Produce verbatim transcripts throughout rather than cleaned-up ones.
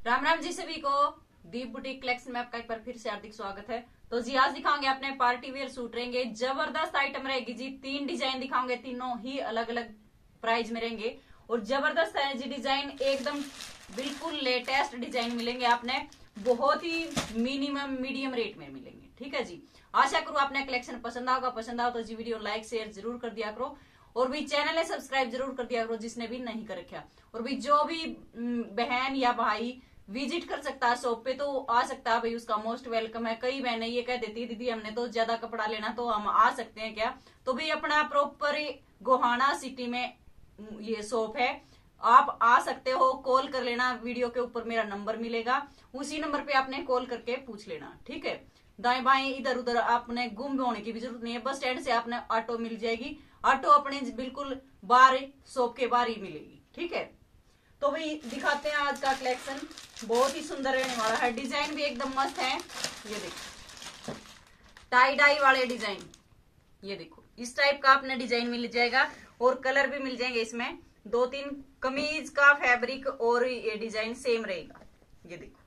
राम राम जी सभी को। दीप boutique collection में आपका एक बार फिर से हार्दिक स्वागत है। तो जी आज दिखाओगे अपने पार्टी वेयर सूट रहेंगे, जबरदस्त आइटम रहेगी जी। तीन डिजाइन दिखाओगे, तीनों ही अलग अलग प्राइस में रहेंगे और जबरदस्त है जी डिजाइन, एकदम बिल्कुल लेटेस्ट डिजाइन मिलेंगे आपने, बहुत ही मिनिमम मीडियम रेट में मिलेंगे। ठीक है जी, आशा करूँ आपने कलेक्शन पसंद आओगा। पसंद आओ तो जी वीडियो लाइक शेयर जरूर कर दिया करो और भी चैनल है सब्सक्राइब जरूर कर दिया करो जिसने भी नहीं कर रखा। और भी जो भी बहन या भाई विजिट कर सकता है शॉप पे तो आ सकता है भाई, उसका मोस्ट वेलकम है। कई बहनें ये कह देती है दीदी हमने तो ज्यादा कपड़ा लेना तो हम आ सकते हैं क्या? तो भाई अपना प्रॉपर गोहाना सिटी में ये शॉप है, आप आ सकते हो। कॉल कर लेना, वीडियो के ऊपर मेरा नंबर मिलेगा, उसी नंबर पे आपने कॉल करके पूछ लेना। ठीक है, दाएं बाएं इधर उधर आपने गुम होने की भी जरूरत नहीं है। बस स्टैंड से आपने ऑटो मिल जाएगी, ऑटो अपने बिल्कुल बाहर शॉप के बाहर ही मिलेगी। ठीक है, तो भाई दिखाते हैं आज का कलेक्शन, बहुत ही सुंदर रहने वाला है। डिजाइन भी एकदम मस्त है। ये देखो टाई डाई वाले डिजाइन, ये देखो इस टाइप का आपने डिजाइन मिल जाएगा और कलर भी मिल जाएंगे इसमें। दो तीन कमीज का फैब्रिक और ये डिजाइन सेम रहेगा। ये देखो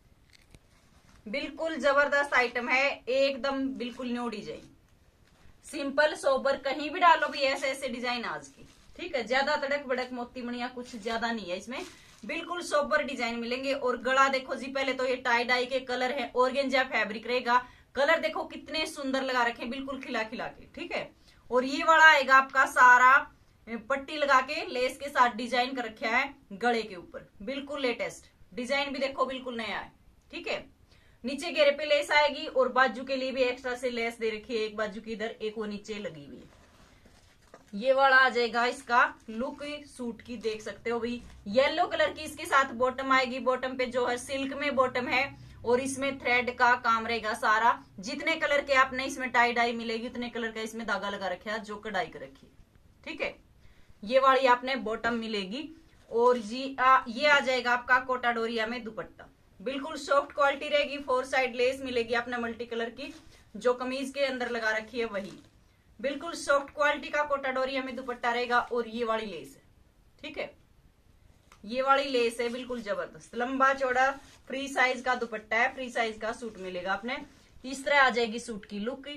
बिल्कुल जबरदस्त आइटम है, एकदम बिल्कुल न्यू डिजाइन, सिंपल सोबर, कहीं भी डालो भी ऐसे ऐसे डिजाइन आज की। ठीक है, ज्यादा तड़क बड़क मोती मणिया कुछ ज्यादा नहीं है इसमें, बिल्कुल सोबर डिजाइन मिलेंगे। और गला देखो जी, पहले तो ये टाई डाई के कलर है, ऑर्गेंजा फैब्रिक रहेगा। कलर देखो कितने सुंदर लगा रखे, बिल्कुल खिला खिला के। ठीक है, और ये वाला आएगा आपका सारा पट्टी लगा के लेस के साथ डिजाइन कर रखा है गले के ऊपर, बिल्कुल लेटेस्ट डिजाइन भी देखो बिल्कुल नया है। ठीक है, नीचे घेरे पे लेस आएगी और बाजू के लिए भी एक्स्ट्रा से लेस दे रखी है, एक बाजू की इधर एक वो नीचे लगी हुई है। ये वाला आ जाएगा इसका लुक सूट की, देख सकते हो भाई येलो कलर की इसके साथ बॉटम आएगी। बॉटम पे जो है सिल्क में बॉटम है और इसमें थ्रेड का काम रहेगा सारा। जितने कलर के आपने इसमें टाई डाई मिलेगी उतने कलर का इसमें धागा लगा रखा है जो कढ़ाई कर रखी है। ठीक है, ये वाली आपने बॉटम मिलेगी और जी आ, ये आ जाएगा आपका कोटा डोरिया में दुपट्टा, बिल्कुल सॉफ्ट क्वालिटी रहेगी। फोर साइड लेस मिलेगी आपने मल्टी कलर की, जो कमीज के अंदर लगा रखी है वही, बिल्कुल सॉफ्ट क्वालिटी का कोटा डोरिया में दुपट्टा रहेगा। और ये वाली लेस है, ठीक है, ये वाली लेस है बिल्कुल जबरदस्त, लंबा चौड़ा फ्री साइज का दुपट्टा है, फ्री साइज का सूट मिलेगा आपने। इस तरह आ जाएगी सूट की लुक।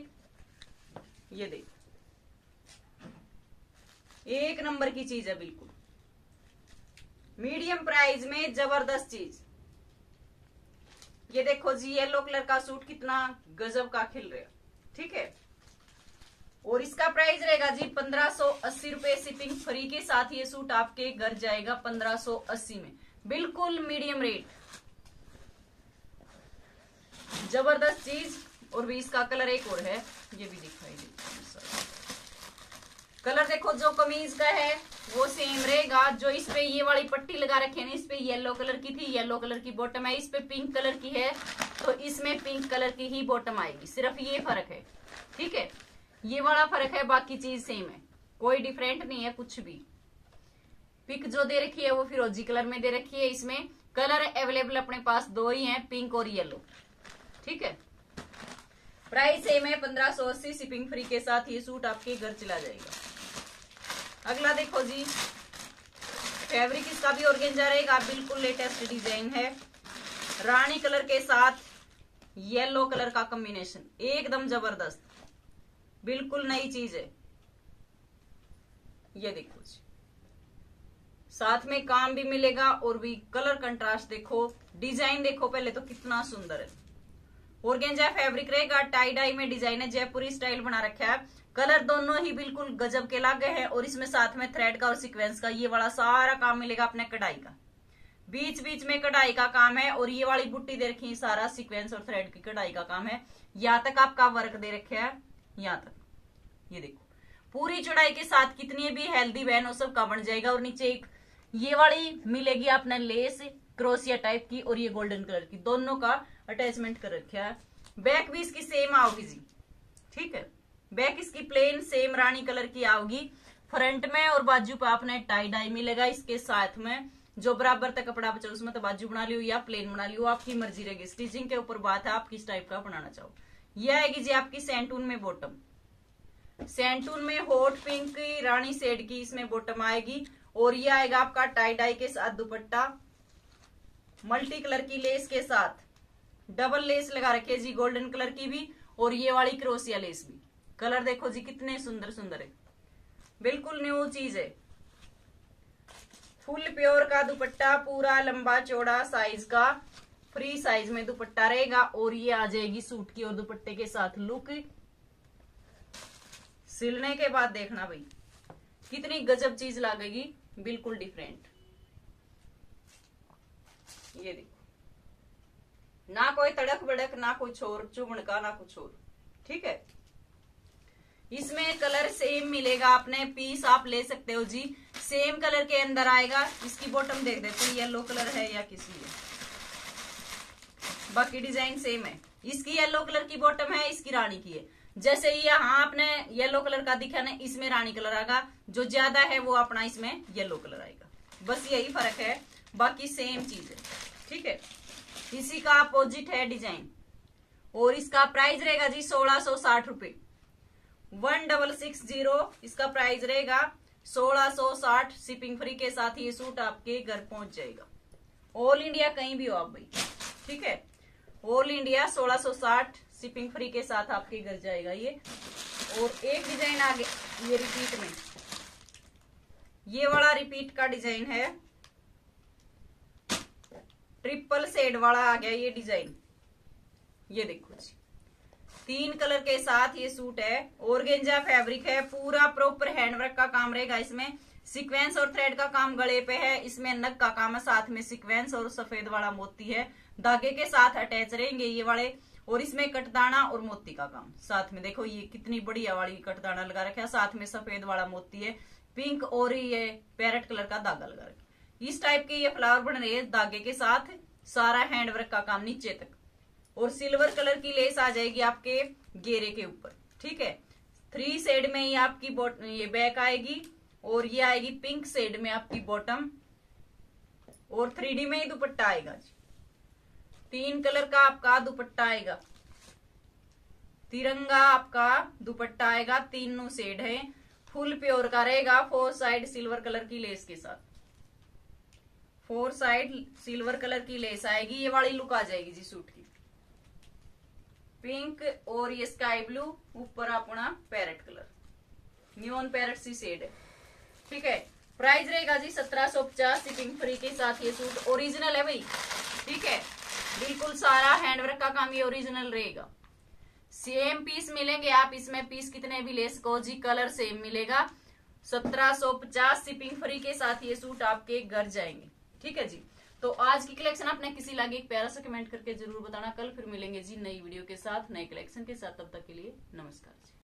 ये देखो एक नंबर की चीज है, बिल्कुल मीडियम प्राइस में जबरदस्त चीज। ये देखो जी येलो कलर का सूट कितना गजब का खिल रहा है। ठीक है, और इसका प्राइस रहेगा जी पंद्रह सौ अस्सी रुपए, शिपिंग फ्री के साथ ये सूट आपके घर जाएगा पंद्रह सौ अस्सी में, बिल्कुल मीडियम रेट, जबरदस्त चीज। और भी इसका कलर एक और है, ये भी दिखाई देता कलर देखो, जो कमीज का है वो सेम रहेगा। जो इस पे ये वाली पट्टी लगा रखी है ना, इस पे येलो कलर की थी, येलो कलर की बॉटम है। इस पे पिंक कलर की है तो इसमें पिंक कलर की ही बॉटम आएगी, सिर्फ ये फर्क है। ठीक है, ये वाला फर्क है, बाकी चीज सेम है, कोई डिफरेंट नहीं है कुछ भी। पिक जो दे रखी है वो फिरोजी कलर में दे रखी है। इसमें कलर अवेलेबल अपने पास दो ही हैं, पिंक और येलो। ठीक है, प्राइस सेम है पंद्रह सौ अस्सी, शिपिंग फ्री के साथ ये सूट आपके घर चला जाएगा। अगला देखो जी, फैब्रिक इसका भी ऑर्गेंजा रहेगा, बिल्कुल लेटेस्ट डिजाइन है, रानी कलर के साथ येलो कलर का कॉम्बिनेशन, एकदम जबरदस्त, बिल्कुल नई चीज है। ये देखो जी, साथ में काम भी मिलेगा और भी कलर कंट्रास्ट देखो, डिजाइन देखो पहले तो कितना सुंदर है। ऑर्गेंजा फैब्रिक रहेगा, टाई डाई में डिजाइन है, जयपुरी स्टाइल बना रखा है। कलर दोनों ही बिल्कुल गजब के लग गए हैं और इसमें साथ में थ्रेड का और सीक्वेंस का ये वाला सारा काम मिलेगा अपने कढ़ाई का, बीच बीच में कढ़ाई का काम है। और ये वाली बुट्टी दे रखी है, सारा सीक्वेंस और थ्रेड की कढ़ाई का काम है। यहाँ तक आपका वर्क दे रखे है, यहाँ तक ये देखो पूरी चौड़ाई के साथ, कितनी भी हेल्दी बहन हो सबका बन जाएगा। और नीचे एक ये वाली मिलेगी आपने लेस क्रोसिया टाइप की और ये गोल्डन कलर की, दोनों का अटैचमेंट कर रखा है। बैक भी इसकी सेम आओगी जी। ठीक है, बैक इसकी प्लेन सेम रानी कलर की आओगी। फ्रंट में और बाजू पे आपने टाई डाई मिलेगा इसके साथ में, जो बराबर तक कपड़ा बचा उसमें तो बाजू बना लियो या प्लेन बना लियो, आपकी मर्जी रहेगी। स्टिचिंग के ऊपर बात है, आप किस टाइप का बनाना चाहो। ये आएगी जी आपकी सैंटून में बॉटम, सैंटून में हॉट पिंक रानी शेड की इसमें बॉटम आएगी। और ये आएगा आपका टाई डाई के साथ दुपट्टा, मल्टी कलर की लेस के साथ, डबल लेस लगा रखी है जी, गोल्डन कलर की भी और ये वाली क्रोसिया लेस भी। कलर देखो जी कितने सुंदर सुंदर है, बिल्कुल न्यू चीज है। फुल प्योर का दुपट्टा, पूरा लंबा चौड़ा साइज का, फ्री साइज में दुपट्टा रहेगा और ये आ जाएगी सूट की और दुपट्टे के साथ लुक। सिलने के बाद देखना भाई कितनी गजब चीज लगेगी, बिल्कुल डिफरेंट। ये देखो, ना कोई तड़क बड़क, ना कोई छोर चुभन का, ना कुछ और, ठीक है। इसमें कलर सेम मिलेगा, आपने पीस आप ले सकते हो जी, सेम कलर के अंदर आएगा। इसकी बॉटम देख देते हैं येलो कलर है या किसी है, बाकी डिजाइन सेम है। इसकी येलो कलर की बॉटम है, इसकी रानी की है। जैसे ही यहाँ आपने येलो कलर का दिखा ना, इसमें रानी कलर आएगा, जो ज्यादा है वो अपना इसमें येलो कलर आएगा, बस यही फर्क है, बाकी सेम चीज है, ठीक है। इसी का अपोजिट है डिजाइन और इसका प्राइस रहेगा जी सोलह सौ साठ रुपए, वन डबल सिक्स जीरो इसका प्राइस रहेगा, सोलह सौ साठ शिपिंग फ्री के साथ ये सूट आपके घर पहुंच जाएगा। ऑल इंडिया कहीं भी हो आप भाई, ठीक है, ऑल इंडिया सोलह सौ साठ शिपिंग फ्री के साथ आपके घर जाएगा ये। और एक डिजाइन आगे ये रिपीट में, ये वाला रिपीट का डिजाइन है, ट्रिपल शेड वाला आ गया ये डिजाइन। ये देखो जी, तीन कलर के साथ ये सूट है, ऑर्गेंजा फैब्रिक है, पूरा प्रॉपर हैंडवर्क का काम रहेगा इसमें, सीक्वेंस और थ्रेड का काम गले पे है, इसमें नग का काम है, साथ में सीक्वेंस और सफेद वाला मोती है, धागे के साथ अटैच रहेंगे ये वाले, और इसमें कटदाना और मोती का काम साथ में। देखो ये कितनी बढ़िया वाली कटदाना लगा रखा है, साथ में सफेद वाला मोती है, पिंक और ये पैरेट कलर का धागा लगा रखा है। इस टाइप के ये फ्लावर बन रहे हैं धागे के साथ, सारा हैंडवर्क का काम नीचे तक, और सिल्वर कलर की लेस आ जाएगी आपके घेरे के ऊपर, ठीक है। थ्री शेड में ही आपकी ये बैक आएगी और ये आएगी पिंक शेड में आपकी बॉटम, और थ्री डी में ही दुपट्टा आएगा जी। तीन कलर का आपका दुपट्टा आएगा, तिरंगा आपका दुपट्टा आएगा, तीनों शेड है, फुल प्योर का रहेगा, फोर साइड सिल्वर कलर की लेस के साथ, फोर साइड सिल्वर कलर की लेस आएगी। ये वाली लुक आ जाएगी जी सूट की, पिंक और ये स्काई ब्लू, ऊपर अपना पैरेट कलर, न्यून पैरेट सी शेड है, ठीक है। प्राइस रहेगा जी सत्रह सौ पचास शिपिंग फ्री के साथ। ये सूट ओरिजिनल है भाई, ठीक है, बिल्कुल सारा हैंडवर्क का काम ये ओरिजिनल रहेगा। सेम पीस मिलेंगे, आप इसमें पीस कितने भी ले सको जी, कलर सेम मिलेगा। सत्रह सौ पचास शिपिंग फ्री के साथ ये सूट आपके घर जाएंगे, ठीक है जी। तो आज की कलेक्शन आपने किसी लगे एक प्यारा सा कमेंट करके जरूर बताना। कल फिर मिलेंगे जी नई वीडियो के साथ, नए कलेक्शन के साथ, तब तक के लिए नमस्कार जी।